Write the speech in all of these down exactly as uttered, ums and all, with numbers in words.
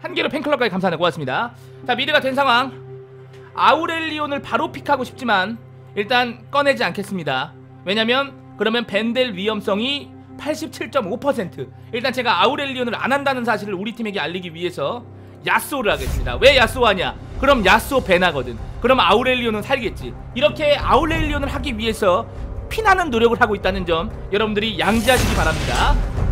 한 개로 팬클럽까지 감사합니다. 고맙습니다. 자, 미드가 된 상황. 아우렐리온을 바로 픽하고 싶지만 일단 꺼내지 않겠습니다. 왜냐면 그러면 밴될 위험성이 팔십칠 점 오 퍼센트. 일단 제가 아우렐리온을 안 한다는 사실을 우리 팀에게 알리기 위해서 야스오를 하겠습니다. 왜 야스오 하냐? 그럼 야스오 밴하거든. 그럼 아우렐리온은 살겠지. 이렇게 아우렐리온을 하기 위해서 피나는 노력을 하고 있다는 점 여러분들이 양지하시기 바랍니다.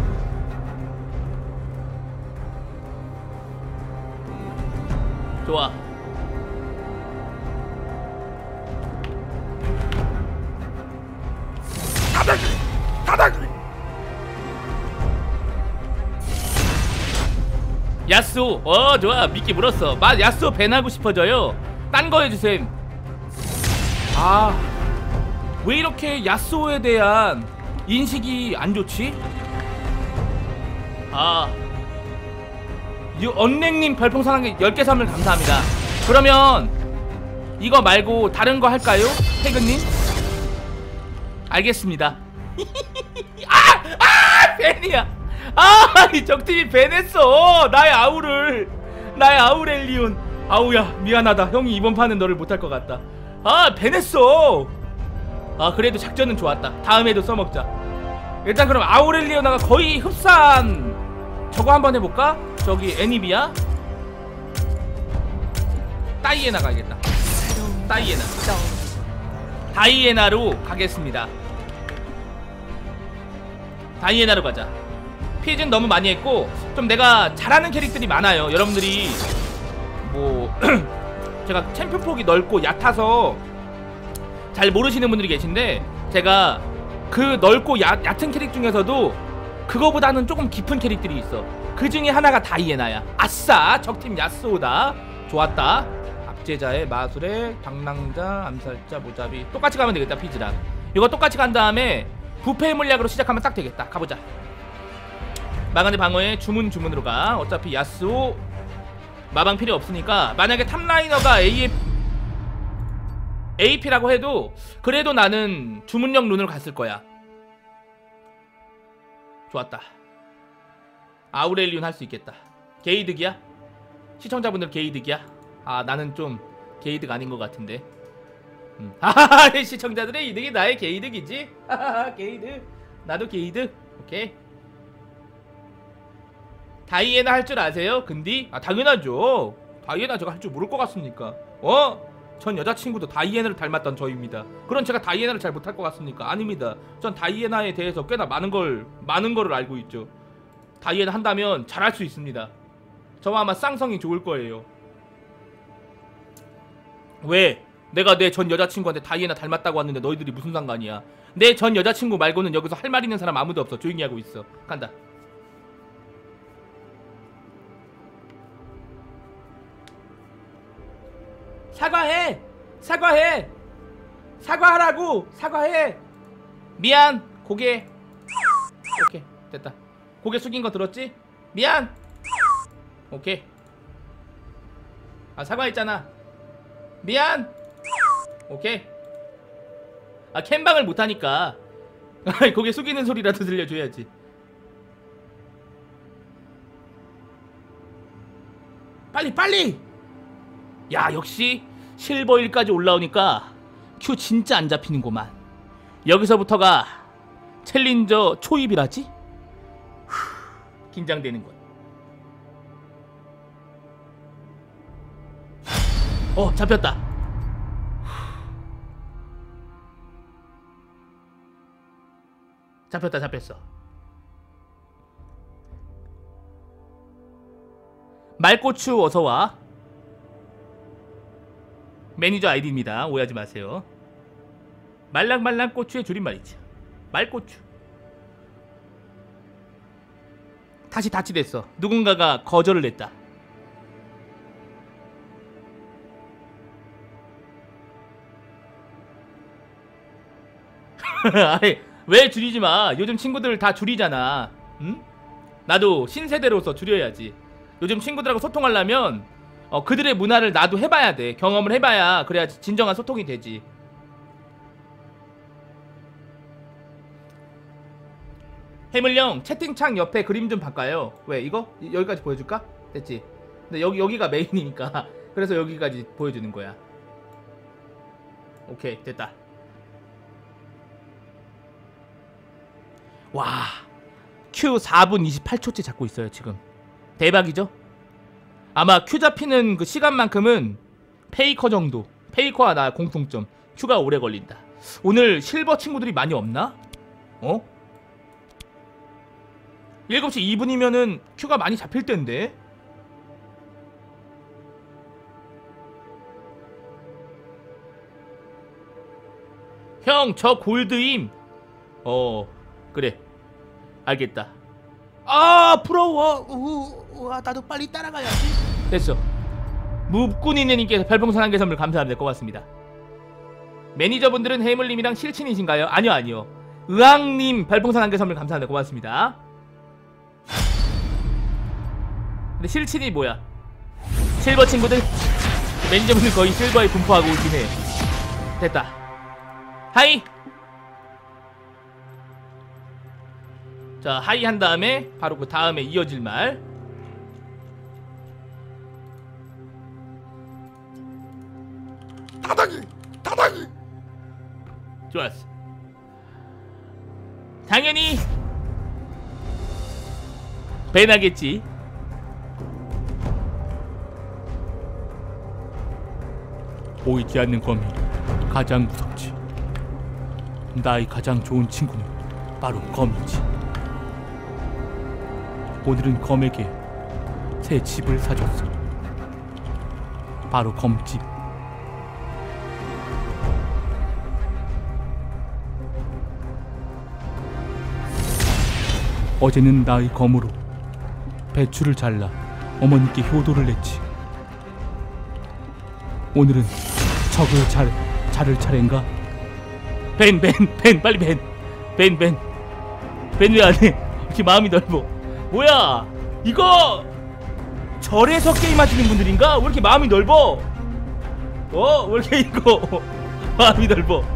좋아. 가다기! 가다기! 야스오! 어 좋아. 미끼 물었어. 마 야스오 밴하고 싶어져요. 딴 거 해주셈. 아, 왜 이렇게 야스오에 대한 인식이 안 좋지? 아, 유 언랭님 별풍선 한 개 열 개 선물 감사합니다. 그러면 이거 말고 다른 거 할까요? 태근님? 알겠습니다. 아! 아! 밴이야! 아! 이 적팀이 밴했어! 나의 아우를! 나의 아우렐리온! 아우야 미안하다. 형이 이번 판은 너를 못할 것 같다. 아! 밴했어! 아 그래도 작전은 좋았다. 다음에도 써먹자. 일단 그럼 아우렐리오나가 거의 흡사한 저거 한번 해볼까? 저기 애니비야? 다이애나 가야겠다. 다이애나 다이애나로 가겠습니다. 다이애나로 가자. 피즈는 너무 많이 했고 좀 내가 잘하는 캐릭들이 많아요. 여러분들이 뭐 제가 챔피언 폭이 넓고 얕아서 잘 모르시는 분들이 계신데 제가 그 넓고 야, 얕은 캐릭 중에서도 그거보다는 조금 깊은 캐릭들이 있어. 그 중에 하나가 다이애나야. 아싸! 적팀 야스오다. 좋았다. 압제자의 마술의 방랑자 암살자 모자비. 똑같이 가면 되겠다. 피즈랑 이거 똑같이 간 다음에 부패 물약으로 시작하면 딱 되겠다. 가보자. 마간의 방어에 주문 주문으로 가. 어차피 야스오 마방 필요 없으니까. 만약에 탑라이너가 에이에프 에이피라고 해도 그래도 나는 주문력 룬으로 갔을 거야. 좋았다. 아우렐리온 할 수 있겠다. 게이득이야? 시청자분들 게이득이야? 아 나는 좀 게이득 아닌 것 같은데. 음. 하하하 시청자들의 이득이 나의 게이득이지? 하하하 게이득. 나도 게이득. 오케이. 다이애나 할 줄 아세요? 근디? 아 당연하죠. 다이애나 제가 할 줄 모를 것 같습니까? 어? 전 여자친구도 다이애나를 닮았던 저입니다. 그럼 제가 다이애나를 잘 못할 것 같습니까? 아닙니다. 전 다이애나에 대해서 꽤나 많은 걸 많은 거를 알고 있죠. 다이애나 한다면 잘할 수 있습니다. 저와 아마 쌍성이 좋을 거예요. 왜? 내가 내 전 여자친구한테 다이애나 닮았다고 왔는데 너희들이 무슨 상관이야? 내 전 여자친구 말고는 여기서 할 말 있는 사람 아무도 없어. 조용히 하고 있어. 간다. 사과해! 사과해! 사과하라고! 사과해! 미안! 고개. 오케이 됐다. 고개 숙인 거 들었지? 미안! 오케이. 아 사과했잖아. 미안! 오케이. 아 캔방을 못하니까 고개 숙이는 소리라도 들려줘야지. 빨리 빨리! 야 역시 실버일까지 올라오니까 큐 진짜 안 잡히는구만. 여기서부터가 챌린저 초입이라지? 후, 긴장되는군. 어 잡혔다. 잡혔다 잡혔어. 말고추 어서와. 매니저 아이디입니다. 오해하지 마세요. 말랑말랑 고추의 줄임말이죠. 말고추. 다시 다치됐어. 누군가가 거절을 했다. 아니, 왜 줄이지마. 요즘 친구들 다 줄이잖아. 응? 나도 신세대로서 줄여야지. 요즘 친구들하고 소통하려면 어, 그들의 문화를 나도 해봐야 돼. 경험을 해봐야 그래야 진정한 소통이 되지. 해물령 채팅창 옆에 그림 좀 바꿔요. 왜 이거? 여기까지 보여줄까? 됐지? 근데 여기 여기가 메인이니까 그래서 여기까지 보여주는 거야. 오케이 됐다. 와 Q 사 분 이십팔 초째 잡고 있어요 지금. 대박이죠? 아마 Q 잡히는 그 시간만큼은 페이커 정도. 페이커와 나 공통점. Q가 오래 걸린다. 오늘 실버 친구들이 많이 없나? 어? 일곱 시 이 분이면은 Q가 많이 잡힐 텐데. 형 저 골드임. 어 그래 알겠다. 아 부러워. 우, 우와 나도 빨리 따라가야지. 됐어. 묵군이네님께서 별풍선 한 개 선물 감사합니다. 고맙습니다. 매니저분들은 해물님이랑 실친이신가요? 아니요 아니요. 의왕님 별풍선 한 개 선물 감사합니다. 고맙습니다. 근데 실친이 뭐야? 실버 친구들? 매니저분들 거의 실버에 분포하고 있긴 해. 됐다. 하이! 자 하이 한 다음에 바로 그 다음에 이어질 말. 다다기! 다다기! 좋았어. 당연히 배나겠지. 보이지 않는 검이 가장 무섭지. 나의 가장 좋은 친구는 바로 검이지. 오늘은 검에게 새 집을 사줬어. 바로 검집. 어제는 나의 검으로 배추를 잘라 어머니께 효도를 냈지. 오늘은 적을 잘, 자를 차례인가? 벤, 벤, 벤, 빨리 벤. 벤, 벤. 벤 왜 안 해? 이렇게 마음이 넓어. 뭐야? 이거 절에서 게임하시는 분들인가? 왜 이렇게 마음이 넓어? 어? 왜 이렇게 이거 마음이 넓어?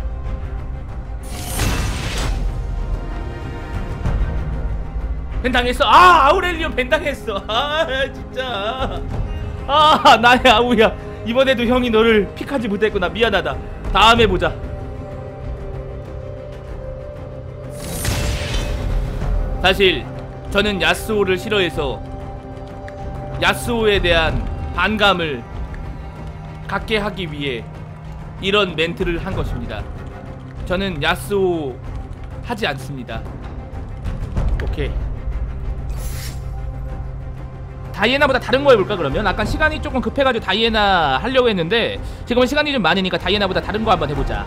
벤 당했어? 아 아우렐리온 벤 당했어. 아 진짜. 아 나의 아우야. 이번에도 형이 너를 픽하지 못했구나. 미안하다. 다음에 보자. 사실 저는 야스오를 싫어해서 야스오에 대한 반감을 갖게 하기 위해 이런 멘트를 한 것입니다. 저는 야스오 하지 않습니다. 오케이. 다이애나보다 다른 거 해볼까 그러면? 아까 시간이 조금 급해가지고 다이애나 하려고 했는데 지금은 시간이 좀 많으니까 다이애나보다 다른 거 한번 해보자.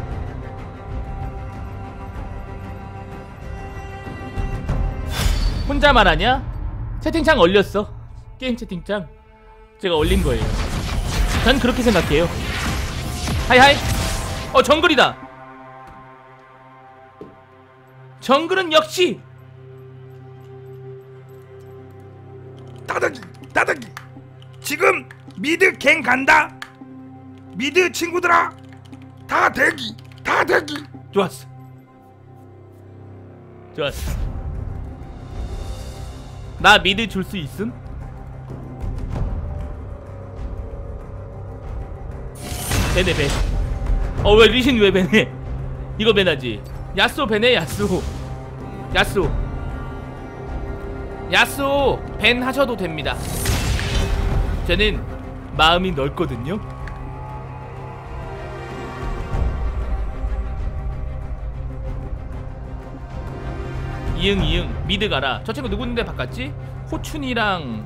혼자 말하냐? 채팅창 얼렸어. 게임 채팅창 제가 얼린 거예요. 전 그렇게 생각해요. 하이하이. 어 정글이다. 정글은 역시 다다기! 다다기! 지금 미드 갱 간다! 미드 친구들아! 다 대기! 다 대기! 좋았어. 좋았어. 나 미드 줄 수 있음? 배네 배. 어 왜 리신 왜 배네? 이거 배나지. 야스오 배네. 야스오 야스오 야스오 밴 하셔도 됩니다. 저는 마음이 넓거든요. 이응 이응 미드 가라. 저 친구 누구인데 바꿨지? 호춘이랑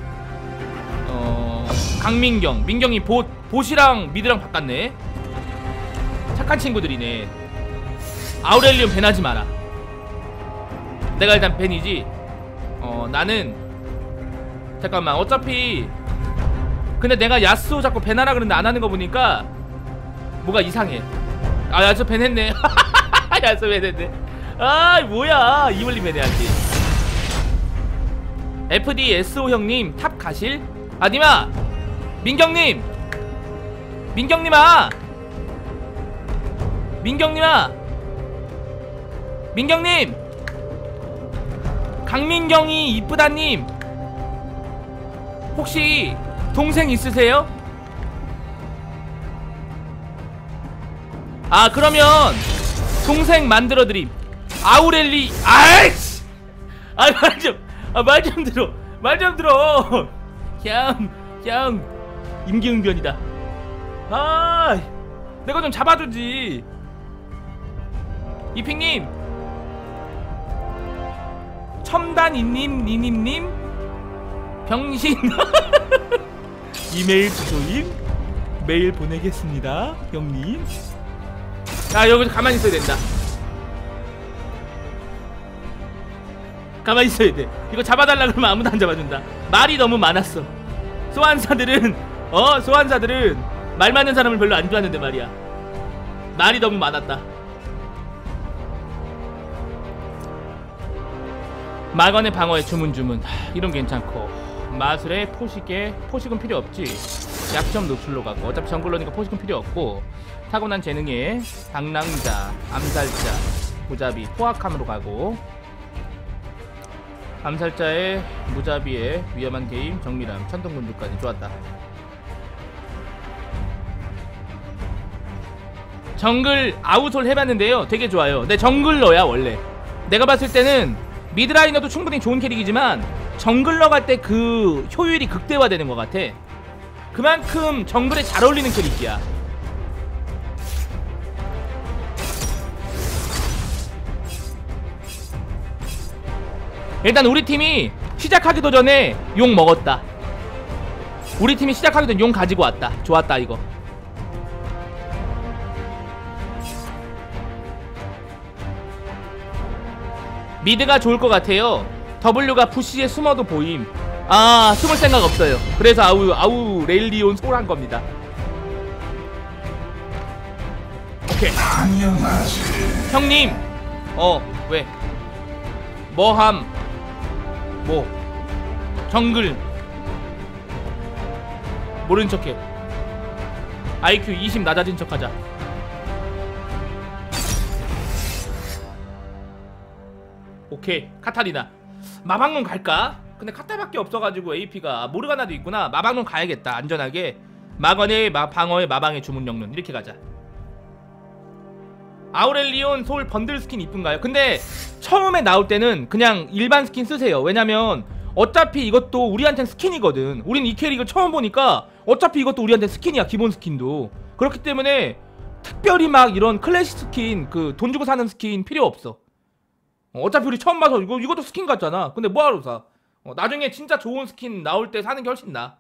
어 강민경. 민경이 봇 봇이랑 미드랑 바꿨네. 착한 친구들이네. 아우렐리온 밴하지 마라. 내가 일단 밴이지. 어 나는 잠깐만 어차피 근데 내가 야스오 자꾸 밴하라 그러는데 안 하는 거 보니까 뭐가 이상해. 아 야스오 밴했네. 야스오 밴했네. 아 뭐야 이블리 밴해야지. 에프디에스오 형님 탑 가실? 아니마 민경님 민경님아 민경님아 민경님 강민경이 이쁘다님 혹시 동생 있으세요? 아 그러면 동생 만들어드림. 아우렐리 아이씨 아 말 좀 아 말 좀 들어 말 좀 들어 형 형 임기응변이다. 아 내가 좀 잡아주지. 이핑님 첨단이님 니님님 병신 이메일 주소임 메일 보내겠습니다 형님. 아 여기서 가만히 있어야 된다. 가만히 있어야 돼. 이거 잡아달라 그러면 아무도 안 잡아준다. 말이 너무 많았어. 소환사들은 어 소환사들은 말 많은 사람을 별로 안 좋아하는데 말이야. 말이 너무 많았다. 마건의 방어에 주문주문. 이런 괜찮고 마술에 포식에 포식은 필요 없지. 약점 노출로 가고 어차피 정글러니까 포식은 필요 없고 타고난 재능에 방랑자 암살자 무자비 포악함으로 가고 암살자의 무자비의 위험한 게임 정밀함 천둥군주까지 좋았다. 정글 아웃솔 해봤는데요 되게 좋아요. 근데 정글러야 원래. 내가 봤을 때는 미드라이너도 충분히 좋은 캐릭이지만 정글러 갈 때 그 효율이 극대화되는 것 같아. 그만큼 정글에 잘 어울리는 캐릭이야. 일단 우리 팀이 시작하기도 전에 용 먹었다. 우리 팀이 시작하기도 전에 용 가지고 왔다. 좋았다 이거. 미드가 좋을 것 같아요. W가 푸시에 숨어도 보임. 아 숨을 생각 없어요. 그래서 아우 아우 레일리온 소홀한 겁니다. 오케이 형님 어 왜 뭐함 뭐 정글 모른 척해. 아이큐 이십 낮아진 척하자. 오케이 카타리나 마방론 갈까? 근데 카타밖에 없어가지고 에이피가 모르가나도 있구나. 마방론 가야겠다 안전하게. 마건의 마, 방어의 마방의 주문 영론 이렇게 가자. 아우렐리온 소울 번들 스킨 이쁜가요? 근데 처음에 나올 때는 그냥 일반 스킨 쓰세요. 왜냐면 어차피 이것도 우리한텐 스킨이거든. 우린 이 캐릭을 처음 보니까 어차피 이것도 우리한테 스킨이야. 기본 스킨도. 그렇기 때문에 특별히 막 이런 클래식 스킨 그 돈 주고 사는 스킨 필요 없어. 어차피 우리 처음 봐서 이거, 이것도 스킨 같잖아. 근데 뭐하러 사? 어, 나중에 진짜 좋은 스킨 나올 때 사는 게 훨씬 나아.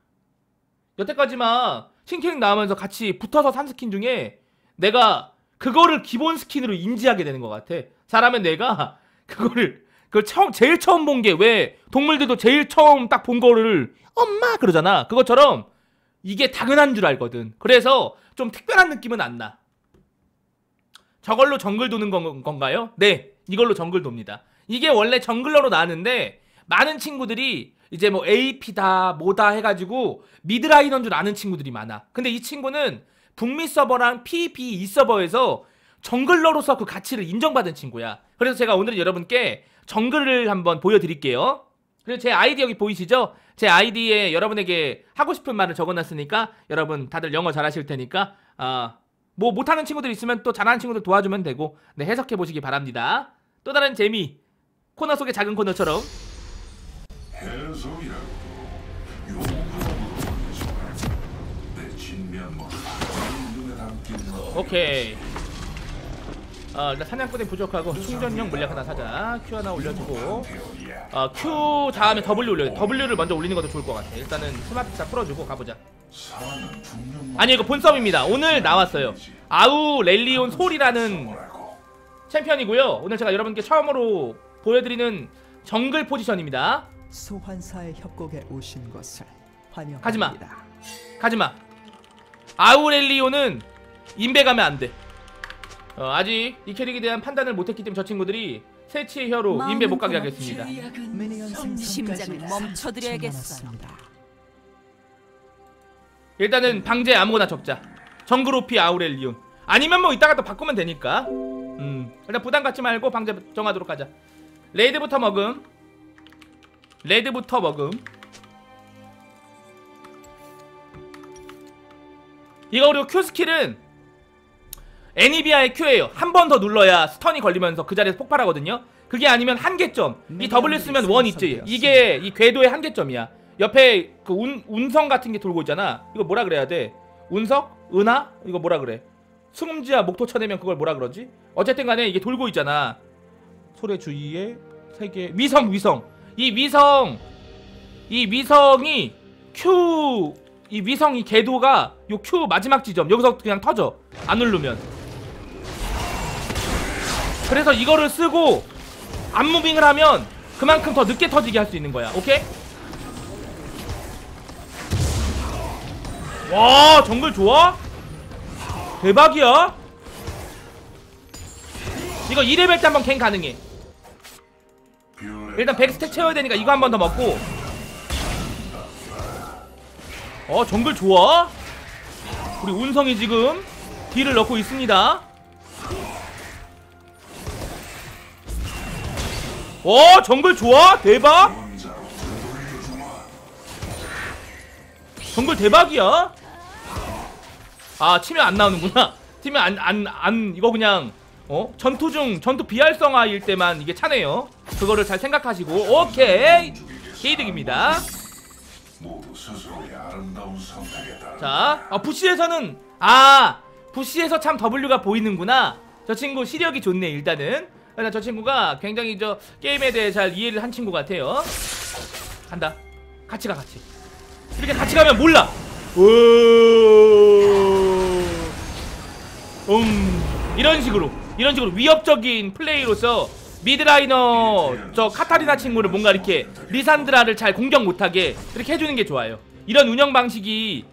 여태까지만 신캐릭 나오면서 같이 붙어서 산 스킨 중에 내가 그거를 기본 스킨으로 인지하게 되는 것 같아. 사람은 내가 그거를 그걸 처음 제일 처음 본 게 왜 동물들도 제일 처음 딱 본 거를 엄마 그러잖아. 그것처럼 이게 당연한 줄 알거든. 그래서 좀 특별한 느낌은 안 나. 저걸로 정글 도는 건, 건가요? 네, 이걸로 정글 돕니다. 이게 원래 정글러로 나왔는데 많은 친구들이 이제 뭐 에이피다 뭐다 해가지고 미드라이너인 줄 아는 친구들이 많아. 근데 이 친구는 북미 서버랑 피브이피 이 서버에서 정글러로서 그 가치를 인정받은 친구야. 그래서 제가 오늘은 여러분께 정글을 한번 보여드릴게요. 그리고 제 아이디 여기 보이시죠? 제 아이디에 여러분에게 하고 싶은 말을 적어놨으니까 여러분 다들 영어 잘하실 테니까 아, 뭐 못하는 친구들 있으면 또 잘하는 친구들 도와주면 되고 네, 해석해보시기 바랍니다. 또 다른 재미 코너 속의 작은 코너처럼 오케이. 어, 일단 사냥꾼이 부족하고 충전용 물약 하나 사자. Q 하나 올려주고 어, Q 다음에 W 올려요. W를 먼저 올리는 것도 좋을 것 같아. 일단은 스마트차 풀어주고 가보자. 아니 이거 본섭입니다. 오늘 나왔어요. 아우 렐리온 솔이라는 챔피언이고요. 오늘 제가 여러분께 처음으로 보여드리는 정글 포지션입니다. 소환사의 협곡에 오신 것을 환영합니다. 가지마 가지마. 아우렐리온은 인베 가면 안돼. 어, 아직 이 캐릭에 대한 판단을 못했기 때문에 저 친구들이 세치의 혀로 인베 못 가게 하겠습니다. 심장을 멈춰드려야겠어. 일단은 방제 아무거나 적자. 정글 오피 아우렐리온. 아니면 뭐 이따가 또 바꾸면 되니까. 음 일단 부담 갖지 말고 방제 정하도록 하자. 레드부터 먹음. 레드부터 먹음. 이거 그리고 Q 스킬은 애니비아의 Q예요. 한 번 더 눌러야 스턴이 걸리면서 그 자리에서 폭발하거든요. 그게 아니면 한계점. 이 W 쓰면 원 있지. 이게 이 궤도의 한계점이야. 옆에 그 운, 운성 같은 게 돌고 있잖아. 이거 뭐라 그래야 돼? 운석? 은하? 이거 뭐라 그래? 승음지야 목토 쳐내면 그걸 뭐라 그러지? 어쨌든 간에 이게 돌고 있잖아. 소래 주위에 세 개. 위성 위성. 이 위성 이 위성이 Q 이 위성 이 궤도가 요 Q 마지막 지점 여기서 그냥 터져. 안 누르면. 그래서 이거를 쓰고 안무빙을 하면 그만큼 더 늦게 터지게 할 수 있는 거야. 오케이? 와 정글 좋아? 대박이야. 이거 이 레벨 때 한번 갱 가능해. 일단 백 스택 채워야 되니까 이거 한 번 더 먹고. 어 정글 좋아. 우리 운성이 지금 딜을 넣고 있습니다. 어 정글 좋아. 대박. 정글 대박이야. 아 치면 안 나오는구나. 치면 안 안 안 이거 그냥 어 전투 중 전투 비활성화일 때만 이게 차네요. 그거를 잘 생각하시고. 오케이 게이득입니다. 자 아, 부시에서는 아 부시에서 참 W가 보이는구나. 저 친구 시력이 좋네. 일단은 저 친구가 굉장히 저 게임에 대해 잘 이해를 한 친구 같아요. 간다. 같이 가 같이. 이렇게 같이 가면 몰라. 음 이런 식으로 이런 식으로 위협적인 플레이로서 미드라이너 저 카타리나 친구를 뭔가 이렇게 리산드라를 잘 공격 못하게 이렇게 해주는 게 좋아요. 이런 운영 방식이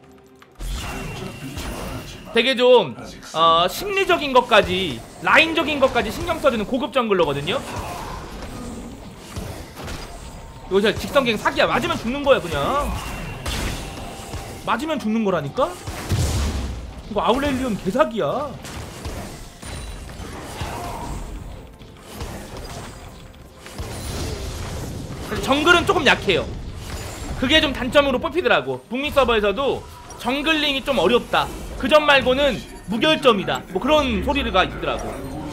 되게 좀 어, 심리적인 것까지 라인적인 것까지 신경 써주는 고급 정글러거든요. 이거 진짜 직선갱 사기야. 맞으면 죽는 거야 그냥. 맞으면 죽는 거라니까? 이거 아울렐리온 개사기야. 정글은 조금 약해요. 그게 좀 단점으로 뽑히더라고. 북미 서버에서도 정글링이 좀 어렵다. 그 점 말고는 무결점이다. 뭐 그런 소리가 있더라고.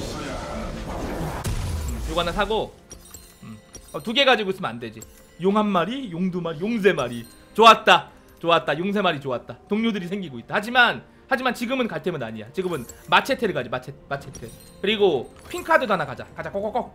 요거 하나 사고 음. 어, 두 개 가지고 있으면 안 되지. 용 한 마리, 용 두 마리, 용 세 마리. 좋았다. 좋았다. 용 세 마리 좋았다. 동료들이 생기고 있다. 하지만 하지만 지금은 갈템은 아니야. 지금은 마체테를 가지. 마체 마체테. 그리고 퀸카드도 하나 가자. 가자. 꼭꼭꼭.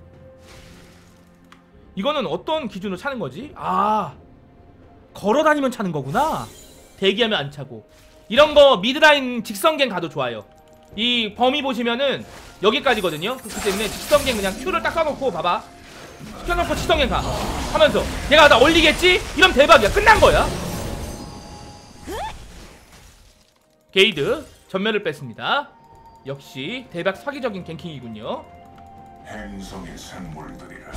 이거는 어떤 기준으로 차는 거지? 아 걸어다니면 차는 거구나. 대기하면 안 차고. 이런 거 미드라인 직선갱 가도 좋아요. 이 범위 보시면은 여기까지거든요. 그렇기 때문에 직선갱 그냥 Q를 딱 써놓고 봐봐. 시켜놓고 직선갱 가 하면서 얘가 나 올리겠지? 이러면 대박이야. 끝난 거야. 게이드 전멸을 뺐습니다. 역시 대박 사기적인 갱킹이군요. 행성의 생물들이라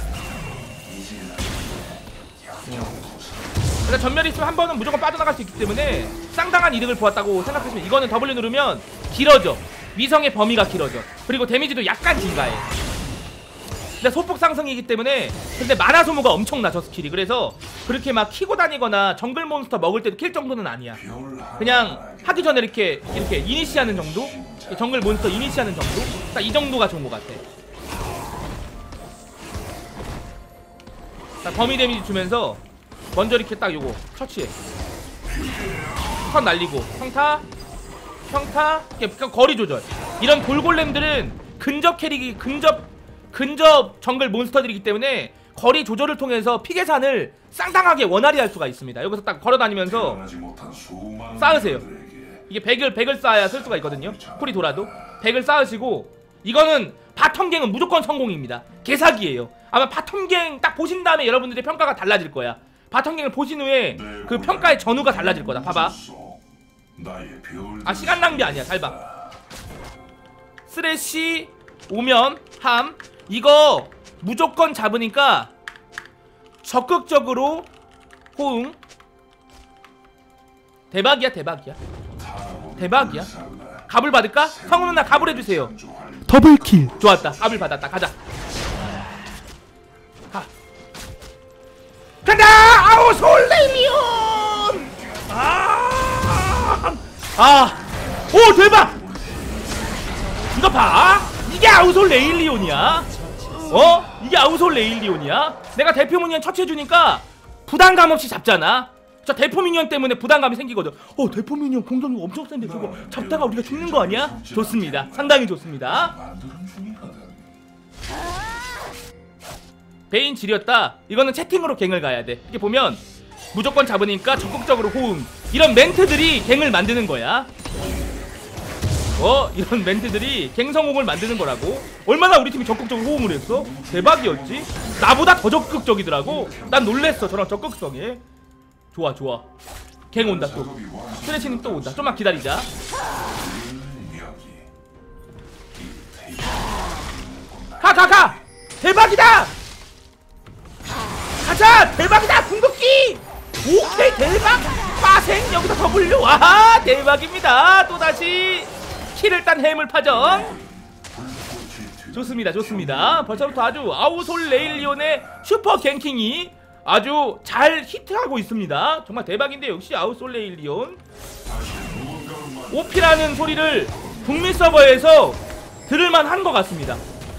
그러니까 전멸이 있으면 한 번은 무조건 빠져나갈 수 있기 때문에 상당한 이득을 보았다고 생각하시면 이거는 W 누르면 길어져. 위성의 범위가 길어져. 그리고 데미지도 약간 증가해. 근데 소폭 상승이기 때문에 근데 마나 소모가 엄청나 저 스킬이. 그래서 그렇게 막 키고 다니거나 정글 몬스터 먹을 때도 킬 정도는 아니야. 그냥 하기 전에 이렇게 이렇게 이니시하는 정도? 정글 몬스터 이니시하는 정도? 딱 이 정도가 좋은 것 같아. 딱 범위 데미지 주면서 먼저 이렇게 딱 요거 처치해. 턴 날리고 평타 평타 이렇게 거리 조절. 이런 돌골렘들은 근접 캐릭이 근접 근접 정글 몬스터들이기 때문에 거리 조절을 통해서 피 계산을 쌍당하게 원활히 할 수가 있습니다. 여기서 딱 걸어다니면서 쌓으세요. 이게 백을 백을 쌓아야 쓸 수가 있거든요. 쿨이 돌아도 백을 쌓으시고. 이거는 바텀갱은 무조건 성공입니다. 개사기예요. 아마 바텀갱 딱 보신 다음에 여러분들의 평가가 달라질 거야. 바텀갱을 보신 후에 그 평가의 전후가 달라질 거다. 봐봐. 아 시간 낭비 아니야. 잘 봐. 쓰레쉬 오면 함 이거 무조건 잡으니까 적극적으로 호응. 대박이야 대박이야 대박이야. 갑을 받을까? 성우 누나 갑을 해주세요. 더블킬. 좋았다. 갑을 받았다. 가자. 가. 간다. 아우 솔레미온. 아, 아 오 대박! 이거 봐! 이게 아우솔 레일리온이야. 어? 이게 아우솔 레일리온이야. 내가 대표 미니언 처치해주니까 부담감 없이 잡잖아. 저 대포 미니언 때문에 부담감이 생기거든. 어 대포 미니언 공격력 엄청 센데 저거 잡다가 우리가 죽는 거 아니야? 좋습니다. 상당히 좋습니다. 만드는 중이거든. 베인 지렸다. 이거는 채팅으로 갱을 가야 돼. 이렇게 보면 무조건 잡으니까 적극적으로 호응. 이런 멘트들이 갱을 만드는 거야. 어? 이런 멘트들이 갱 성공을 만드는 거라고. 얼마나 우리 팀이 적극적으로 호응을 했어? 대박이었지? 나보다 더 적극적이더라고. 난 놀랬어 저런 적극성에. 좋아 좋아. 갱 온다 또. 스트레치님 또 온다. 좀만 기다리자. 가 가 가! 대박이다! 가자! 대박이다! 궁극기! 오케이 대박! 빠생 여기서 W! 와 대박입니다! 또다시 킬을 딴 해물파전. 좋습니다 좋습니다. 벌써부터 아주 아우솔 레일리온의 슈퍼 갱킹이 아주 잘 히트하고 있습니다. 정말 대박인데 역시 아우솔 레일리온. 오피라는 소리를 북미 서버에서 들을만 한 것 같습니다.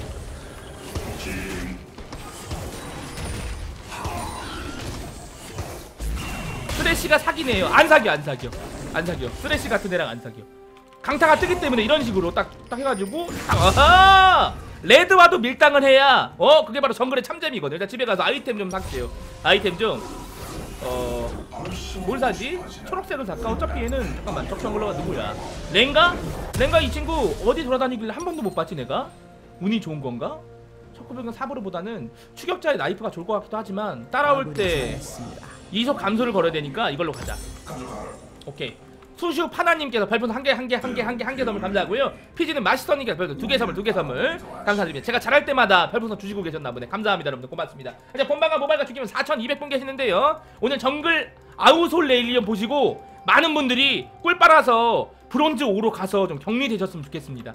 쓰레쉬가 사기네요. 안 사겨 안 사겨 안 사겨. 쓰레쉬 같은 애랑 안 사겨. 강타가 뜨기 때문에 이런 식으로 딱, 딱 해가지고 아하! 레드와도 밀당을 해야 어 그게 바로 정글의 참잼이거든. 일단 집에 가서 아이템 좀 살게요. 아이템 좀 어... 뭘 사지? 초록색을 살까? 어차피 얘는 잠깐만 적정글러가 누구야? 랭가? 랭가 이 친구 어디 돌아다니길래 한 번도 못 봤지 내가? 운이 좋은 건가? 척구병은 사브르보다는 추격자의 나이프가 좋을 것 같기도 하지만 따라올 때 이속 감소를 걸어야 되니까 이걸로 가자. 오케이. 수슈 파나님께서 별풍선 한 개 한 개 한 개 한 개 한 개 선물 감사하고요. 피지는 마시터님께서 별풍선 두 개 선물 두 개 선물 감사드립니다. 제가 잘할 때마다 별풍선 주시고 계셨나 보네. 감사합니다 여러분들. 고맙습니다. 이제 본방과 모바일과 죽이면 사천이백 분 계시는데요. 오늘 정글 아우솔 레일리온 보시고 많은 분들이 꿀 빨아서 브론즈 오로 가서 좀 격리되셨으면 좋겠습니다.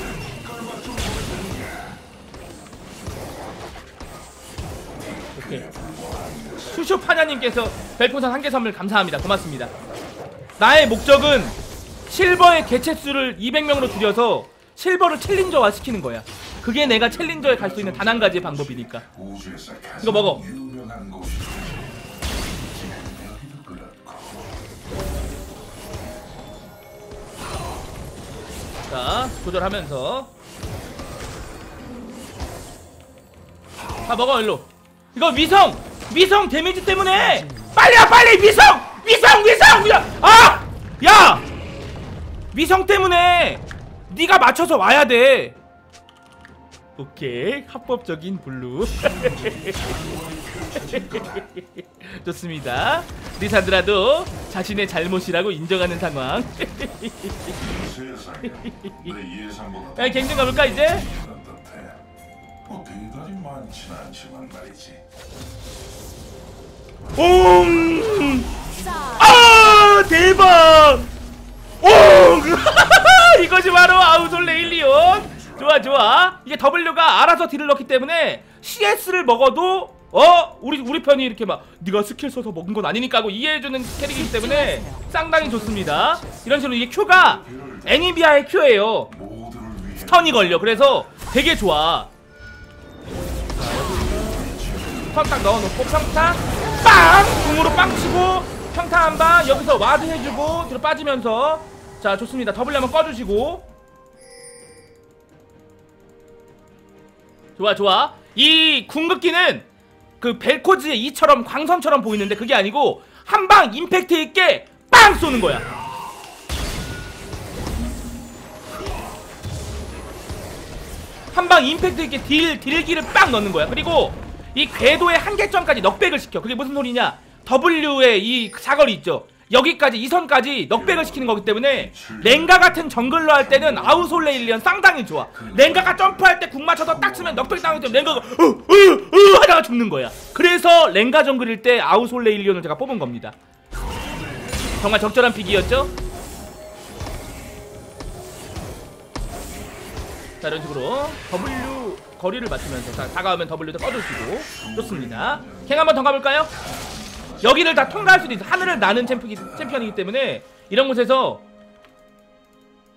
오케이. 수슈 파나님께서 별풍선 한 개 선물 감사합니다. 고맙습니다. 나의 목적은 실버의 개체수를 이백 명으로 줄여서 실버를 챌린저화 시키는 거야. 그게 내가 챌린저에 갈 수 있는 단 한 가지의 방법이니까. 이거 먹어. 자, 조절하면서 다 먹어 일로. 이거 위성! 위성 데미지 때문에! 빨리 와 빨리! 위성! 위성! 위성! 위성! 아! 야! 위성 때문에 네가 맞춰서 와야 돼. 오케이. 합법적인 블루. 좋습니다. 리산드라도 자신의 잘못이라고 인정하는 상황. 야, 갱좀 가볼까 이제? 뭐 대단히 많진 않지만 말이지. 옹! 아 대박! 옹! 이것이 바로 아우솔 레일리온. 좋아 좋아. 이게 W가 알아서 딜을 넣기 때문에 씨에스를 먹어도 어 우리 우리 편이 이렇게 막 네가 스킬 써서 먹은 건 아니니까 하고 이해해주는 캐릭이기 때문에 상당히 좋습니다. 이런 식으로 이게 Q가 애니비아의 Q예요. 스턴이 걸려. 그래서 되게 좋아. 스턴 딱 넣어놓고 평타 빵! 궁으로 빵 치고 평타 한방 여기서 와드 해주고 뒤로 빠지면서 자 좋습니다. W 한번 꺼주시고 좋아 좋아. 이 궁극기는 그 벨코즈의 이처럼 광선처럼 보이는데 그게 아니고 한방 임팩트 있게 빵 쏘는 거야. 한방 임팩트 있게 딜, 딜기를 빵 넣는 거야. 그리고 이 궤도의 한계점까지 넉백을 시켜. 그게 무슨 소리냐? W의 이 사거리 있죠? 여기까지 이 선까지 넉백을 시키는 거기 때문에 랭가 같은 정글러 할 때는 아우솔 레일리온 상당히 좋아. 랭가가 점프할 때 궁 맞춰서 딱 쓰면 넉백 당하기 때문에 랭가가 으으으 하다가 죽는 거야. 그래서 랭가 정글일 때 아우솔 레일리온을 제가 뽑은 겁니다. 정말 적절한 픽이었죠? 자 이런 식으로 W 거리를 맞추면서 자, 다가오면 W도 꺼주시고 좋습니다. 갱 한번 더 가볼까요? 여기를 다 통과할 수도 있어. 하늘을 나는 챔피, 챔피언이기 때문에 이런 곳에서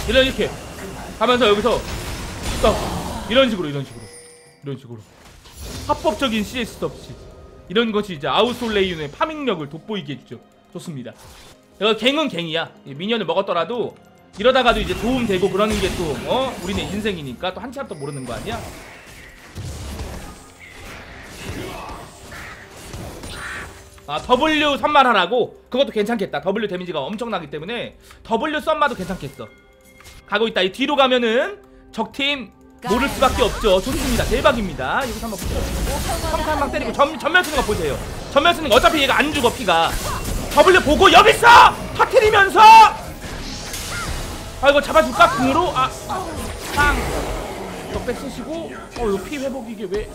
이런 이렇게 하면서 여기서 딱 이런 식으로 이런 식으로 이런 식으로 합법적인 씨에스 없이 이런 것이 이제 아웃솔레이온의 파밍력을 돋보이게 해주죠. 좋습니다. 여기 갱은 갱이야. 미니언을 먹었더라도 이러다가도 이제 도움 되고 그러는 게 또 어? 우리네 인생이니까 또 한치 앞도 모르는 거 아니야? 아 W 선말하라고? 그것도 괜찮겠다. W 데미지가 엄청나기 때문에 W 썸마도 괜찮겠어. 가고 있다. 이 뒤로 가면은 적팀 모를 수밖에 없죠. 좋습니다. 대박입니다. 여기서 한번 붙여주고 삼 칸 막 때리고 전, 전멸 쓰는 거 보세요. 전멸 쓰는 거 어차피 얘가 안 죽어 피가. W 보고 여기서 터트리면서 아 이거 잡아줄까? 궁으로? 아 빵! 이거 백 쓰시고 어 이거 피 회복 이게 왜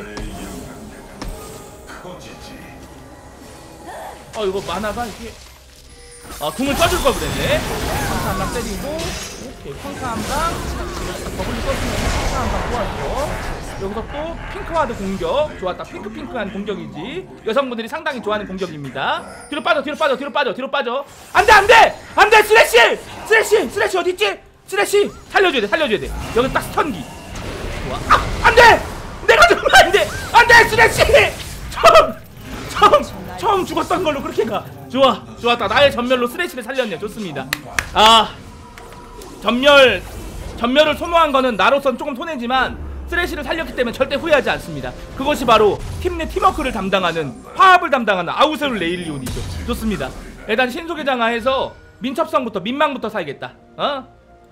어 이거 만화가 이게 아 궁을 써줄 걸 그랬네. 평타 한방 때리고 오케이 평타 한방 더블로 써주면 평타 한방 좋았어. 여기서 또 핑크와드 공격 좋았다. 핑크핑크한 공격이지. 여성분들이 상당히 좋아하는 공격입니다. 뒤로 빠져 뒤로 빠져 뒤로 빠져 뒤로 빠져. 안돼 안돼 안돼 쓰레쉬 쓰레쉬 쓰레쉬 어디있지? 쓰레쉬 살려줘야 돼 살려줘야 돼. 여기 딱 스턴기 좋아. 아 안돼 내가 죽으면 안돼 안돼 쓰레쉬 처음 처음 처음 죽었던 걸로 그렇게 가. 좋아 좋았다. 나의 전멸로 쓰레쉬를 살렸네. 좋습니다. 아 전멸 전멸을 소모한 거는 나로선 조금 손해지만 쓰레쉬를 살렸기 때문에 절대 후회하지 않습니다. 그것이 바로 팀 내 팀워크를 담당하는 화합을 담당하는 아우솔 레일리온이죠. 좋습니다. 일단 신속의 장화해서 민첩성부터 민망부터 사야겠다. 어?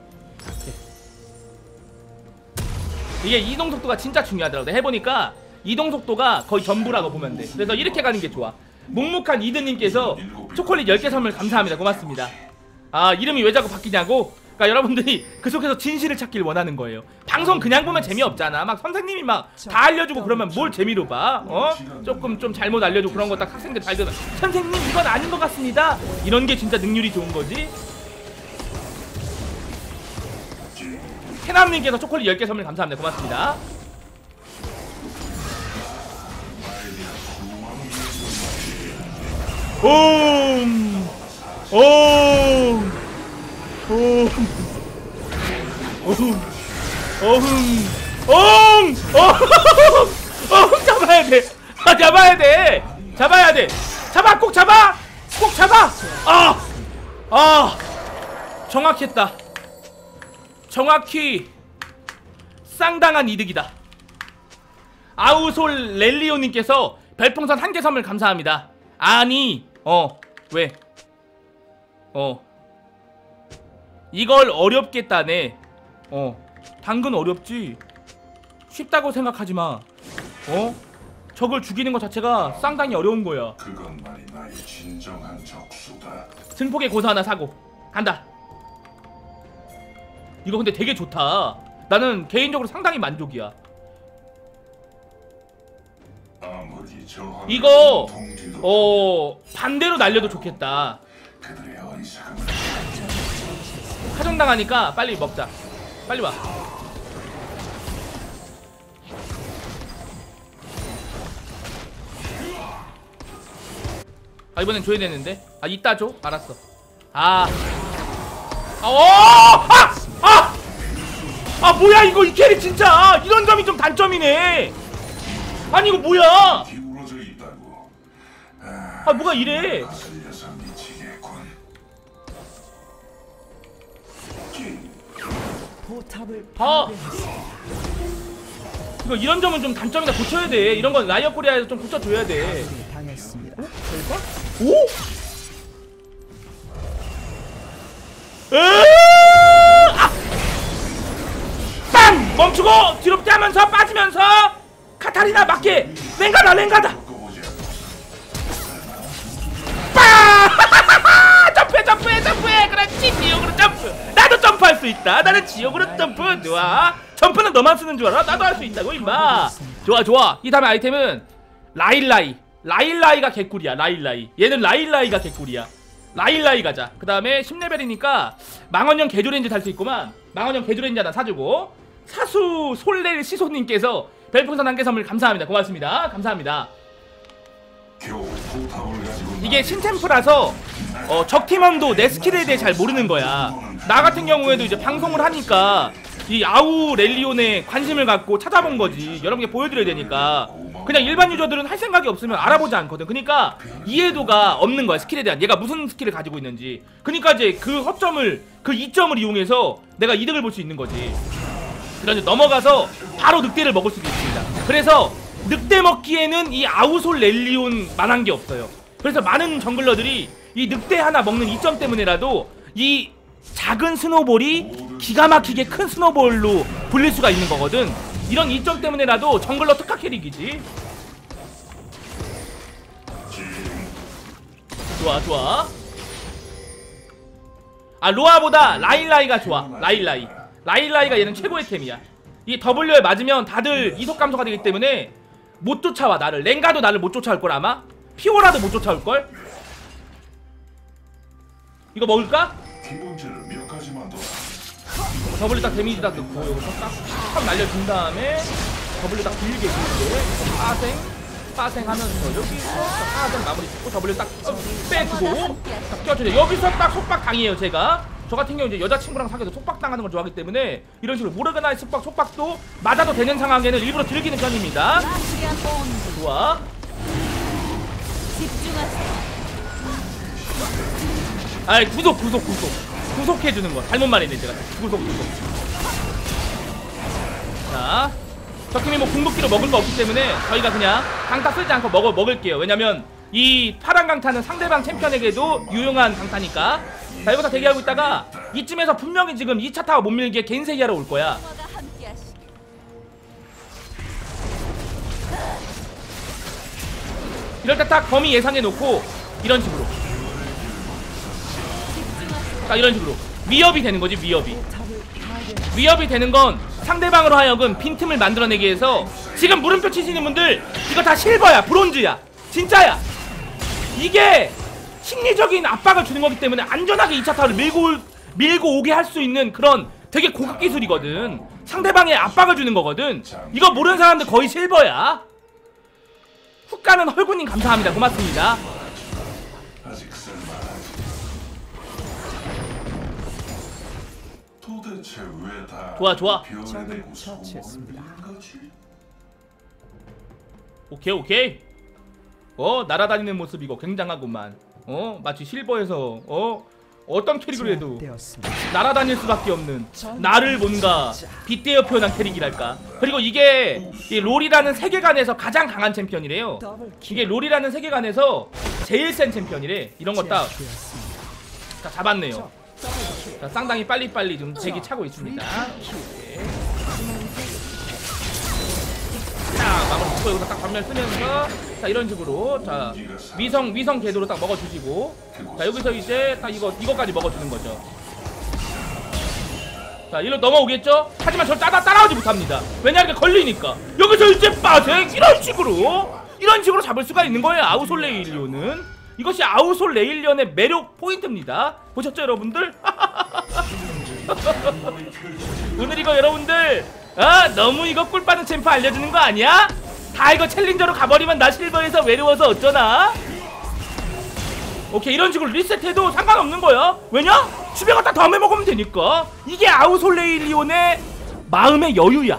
이게 이동속도가 진짜 중요하더라고. 내가 해보니까 이동속도가 거의 전부라고 보면 돼. 그래서 이렇게 가는 게 좋아. 묵묵한 이드님께서 초콜릿 열 개 선물 감사합니다. 고맙습니다. 아 이름이 왜 자꾸 바뀌냐고? 그러니까 여러분들이 그 속에서 진실을 찾길 원하는 거예요. 방송 그냥 보면 재미없잖아. 막 선생님이 막 다 알려주고 그러면 뭘 재미로 봐? 어? 조금 좀 잘못 알려주고 그런 거 딱 학생들 잘 들으면 선생님 이건 아닌 것 같습니다. 이런 게 진짜 능률이 좋은 거지. 해남님께서 초콜릿 열 개 선물 감사합니다. 고맙습니다. 옴! 옴! 옴! 어흥! 어흥! 어흥! 어흥! 어흥! 잡아야 돼! 아, 잡아야 돼! 잡아야 돼! 잡아! 꼭 잡아! 꼭 잡아! 아! 아! 정확했다. 정확히 쌍당한 이득이다. 아우솔 렐리오님께서 별풍선 한 개 선물 감사합니다. 아니 어 왜? 어 이걸 어렵겠다네. 어 당근 어렵지. 쉽다고 생각하지마. 어? 적을 죽이는 것 자체가 상당히 어려운 거야. 그것만이 나의 진정한 적수다. 증폭의 고사 하나 사고 간다. 이거 근데 되게 좋다. 나는 개인적으로 상당히 만족이야. 아무리 저 이거 어 반대로 날려도 좋겠다. 그들의 어리석음을 하정당하니까 빨리 먹자. 빨리 와. 아 이번엔 줘야 되는데. 아 이따 줘. 알았어. 아. 아, 어! 아! 아! 아 뭐야 이거 이 캐릭 진짜 이런 점이 좀 단점이네. 아니 이거 뭐야? 기울어져 있다고. 아 뭐가 이래? 거슬려서 미치겠군. 포탑을 아 파괴했습니다. 이거 이런 점은 좀 단점이다. 고쳐야 돼. 이런 건 라이엇 코리아에서 좀 고쳐줘야 돼. 당했습니다. 될까? 오? 으 아! 빵! 멈추고 뒤로 떼면서 빠지면서 카타리나 맞게 랭가다 랭가다 빵! 점프해 점프해 점프해. 그렇지 지옥으로 점프. 나도 점프할 수 있다. 나는 지옥으로 점프. 좋아. 점프는 너만 쓰는 줄 알아? 나도 할 수 있다고 임마. 좋아 좋아. 이 다음에 아이템은 라일라이. 라일라이가 개꿀이야. 라일라이. 얘는 라일라이가 개꿀이야. 라일라이 가자. 그 다음에 십 레벨이니까 망원형 개조렌즈 살 수 있구만. 망원형 개조렌즈 하나 사주고. 사수 솔렐 시소님께서 별풍선 한 개 선물 감사합니다. 고맙습니다. 감사합니다. 이게 신템프라서 어, 적팀원도 내 스킬에 대해 잘 모르는 거야. 나 같은 경우에도 이제 방송을 하니까 이 아우 렐리온에 관심을 갖고 찾아본 거지. 여러분께 보여드려야 되니까. 그냥 일반 유저들은 할 생각이 없으면 알아보지 않거든. 그러니까 이해도가 없는 거야, 스킬에 대한. 얘가 무슨 스킬을 가지고 있는지. 그러니까 이제 그 허점을, 그 이점을 이용해서 내가 이득을 볼 수 있는 거지. 그래서 넘어가서 바로 늑대를 먹을 수도 있습니다. 그래서 늑대 먹기에는 이 아우솔 렐리온 만한 게 없어요. 그래서 많은 정글러들이 이 늑대 하나 먹는 이점 때문에라도 이 작은 스노볼이 기가 막히게 큰 스노볼로 불릴 수가 있는 거거든. 이런 이점 때문에라도 정글러 특화 캐릭이지. 좋아 좋아. 아 로아보다 라일라이가 좋아. 라일라이 라일라이가 얘는 최고의 템이야. 이 W에 맞으면 다들 이속 감소가 되기 때문에 못 쫓아와 나를. 랭가도 나를 못 쫓아올걸 아마? 피오라도 못 쫓아올걸? 이거 먹을까? 기본제를 몇 가지만 더. W 딱 데미지 딱 넣고 여기서 딱탁 날려준 다음에 W 딱 길게 길게 빠생 빠생 하면서 여기서 딱 빠생 마무리 짓고 W 딱 어, 빼주고 딱 껴주죠. 여기서 딱 속박 당해요 제가. 저 같은 경우 이제 여자친구랑 사귀어도 속박 당하는 걸 좋아하기 때문에 이런 식으로 모르가나의 속박 속박도 맞아도 되는 상황에는 일부러 즐기는 편입니다. 좋아. 집중하세요. 아이 구속 구속 구속 구속해주는 거 잘못 말했네 제가. 구속 구속. 자 적팀이 뭐 궁극기로 먹을 거 없기 때문에 저희가 그냥 강타 쓰지 않고 먹어 먹을게요. 왜냐면 이 파란 강타는 상대방 챔피언에게도 유용한 강타니까. 자 여기서 대기하고 있다가 이쯤에서 분명히 지금 이 차 타워 못 밀기에 겐세기 하러 올 거야. 이럴 때 딱 범위 예상해 놓고 이런 식으로 딱 이런 식으로 위협이 되는 거지. 위협이 위협이 되는 건 상대방으로 하여금 빈틈을 만들어내기 위해서. 지금 물음표 치시는 분들 이거 다 실버야 브론즈야 진짜야. 이게 심리적인 압박을 주는 거기 때문에 안전하게 이 차 타워를 밀고, 밀고 오게 할 수 있는 그런 되게 고급 기술이거든. 상대방에 압박을 주는 거거든. 이거 모르는 사람들 거의 실버야. 훅 가는 헐구님 감사합니다. 고맙습니다. 아직 쓸만하지. 도대체 왜 다 좋아 좋아. 별에 대고 처치했습니다. 소문을 거지? 오케이 오케이. 어 날아다니는 모습 이거 굉장하구만. 어 마치 실버에서 어 어떤 캐릭을 해도 제압되었습니다. 날아다닐 수밖에 없는 나를 뭔가 빗대어 표현한 캐릭이랄까. 그리고 이게 이 롤이라는 세계관에서 가장 강한 챔피언이래요. 이게 롤이라는 세계관에서 제일 센 챔피언이래. 이런 거 딱 자, 잡았네요. 자, 상당히 빨리빨리 좀 제기 차고 있습니다. 자 마무리 짓고 여기서 딱 전멸 쓰면서 자 이런 식으로 자 위성 위성 궤도로 딱 먹어주시고 자 여기서 이제 딱 이거 이거까지 먹어주는 거죠. 자 일로 넘어오겠죠? 하지만 저 따라 따라오지 못합니다. 왜냐 이렇게 걸리니까. 여기서 이제 빠생 이런 식으로 이런 식으로 잡을 수가 있는 거예요. 아우솔 레일리온은 이것이 아우솔 레일리온의 매력 포인트입니다. 보셨죠 여러분들? 오늘 이거 여러분들 아 너무 이거 꿀빠는 챔프 알려주는 거 아니야? 다 이거 챌린저로 가버리면 나 실버에서 외로워서 어쩌나? 오케이 이런 식으로 리셋해도 상관없는 거야. 왜냐? 집에 갔다 다음에 먹으면 되니까. 이게 아우솔 레일리온의 마음의 여유야.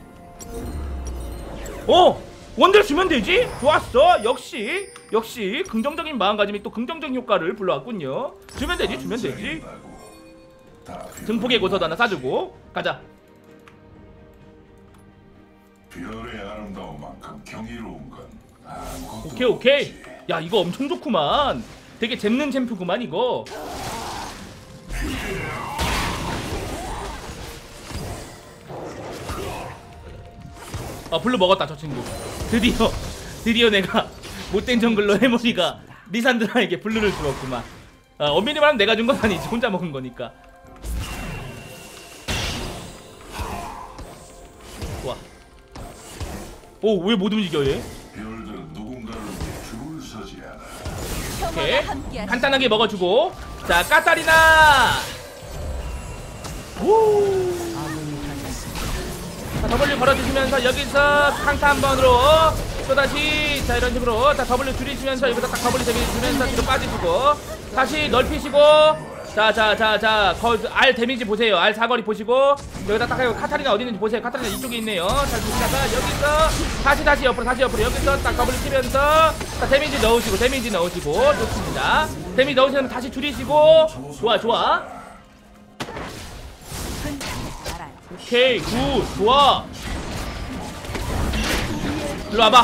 어 원딜 주면 되지? 좋았어. 역시 역시 긍정적인 마음가짐이 또 긍정적인 효과를 불러왔군요. 주면 되지 주면 되지. 증폭의 고서도 하나 싸주고 가자. 별의 아름다움만큼 경이로운 건 아무것도 오케이 오케이. 없지. 야 이거 엄청 좋구만. 되게 잼는 챔프구만 이거. 아 블루 먹었다 저 친구. 드디어 드디어 내가 못된 정글러 해머리가 리산드라에게 블루를 주었구만. 아, 엄밀히 말하면 내가 준 건 아니지. 혼자 먹은 거니까. 좋아. 오 왜 못 움직여 얘? 별들은 누군가를 위해 줄을 서지 않아. 오케이 간단하게 먹어주고 자 까타리나 우. 자 W 걸어주시면서 여기서 강타 한 번으로 또다시 자 이런 식으로 자 W 줄이시면서 여기서 딱 W 대기 주면서 뒤로 빠지시고 다시 넓히시고 자자자자 알 데미지 보세요. 알 사거리 보시고 여기다 딱 하고 카타리나 어디 있는지 보세요. 카타리나 이쪽에 있네요. 잘 보시다가 여기서 다시 다시 옆으로 다시 옆으로 여기서 딱 더블 치면서 자 데미지 넣으시고 데미지 넣으시고 좋습니다. 데미지 넣으시면 다시 줄이시고 좋아 좋아. 오케이 굿 좋아. 일로 와봐.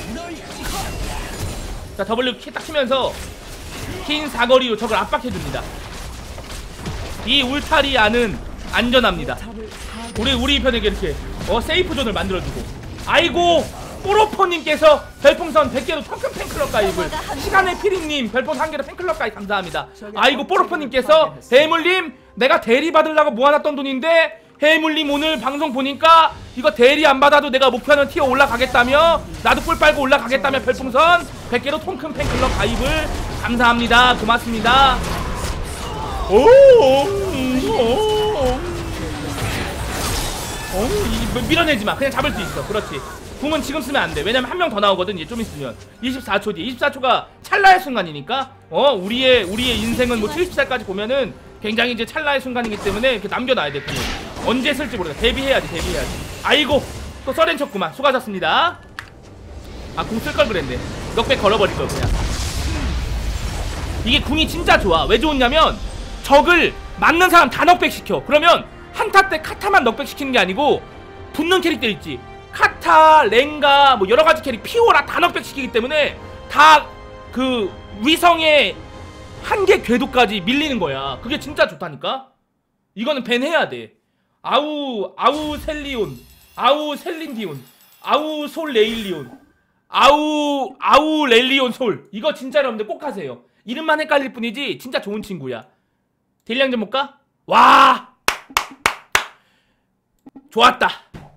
자 W 키 딱 치면서 긴 사거리로 적을 압박해줍니다. 이 울타리아는 안전합니다. 우리 우리 편에게 이렇게 어 세이프 존을 만들어주고. 아이고 뽀로포님께서 별풍선 백 개로 펑큰 팬클럽 가입을. 시간의 피리님 별풍선 한 개로 팬클럽 가입 감사합니다. 아이고 뽀로포님께서 해물님 내가 대리 받으려고 모아놨던 돈인데 해물님 오늘 방송 보니까 이거 대리 안 받아도 내가 목표하는 티어 올라가겠다며 나도 꿀 빨고 올라가겠다며 별풍선 백 개로 통큰 팬클럽 가입을 감사합니다. 고맙습니다. 오, 오, 이, 밀어내지 마. 그냥 잡을 수 있어. 그렇지. 궁은 지금 쓰면 안 돼. 왜냐면 한 명 더 나오거든. 이제 좀 있으면 이십사 초 뒤. 이십사 초가 찰나의 순간이니까. 어, 우리의 우리의 인생은 뭐 칠십 살까지 보면은 굉장히 이제 찰나의 순간이기 때문에 이렇게 남겨놔야 돼. 궁을. 언제 쓸지 모르겠어. 대비해야지, 대비해야지. 아이고, 또 썰렌 쳤구만. 수고하셨습니다. 아, 궁 쓸 걸 그랬네. 넉백 걸어버릴 걸 그냥. 이게 궁이 진짜 좋아. 왜 좋냐면 적을 맞는 사람 다 넉백 시켜. 그러면 한타 때 카타만 넉백 시키는 게 아니고 붙는 캐릭터 있지. 카타, 랭가, 뭐 여러 가지 캐릭, 피오라 다 넉백 시키기 때문에 다 그 위성의 한계 궤도까지 밀리는 거야. 그게 진짜 좋다니까. 이거는 밴 해야 돼. 아우 아우 셀리온, 아우 셀린디온, 아우 솔 레일리온, 아우 아우 렐리온 솔. 이거 진짜 여러분들 꼭 하세요. 이름만 헷갈릴 뿐이지 진짜 좋은 친구야. 딜량 좀 볼까? 와 좋았다.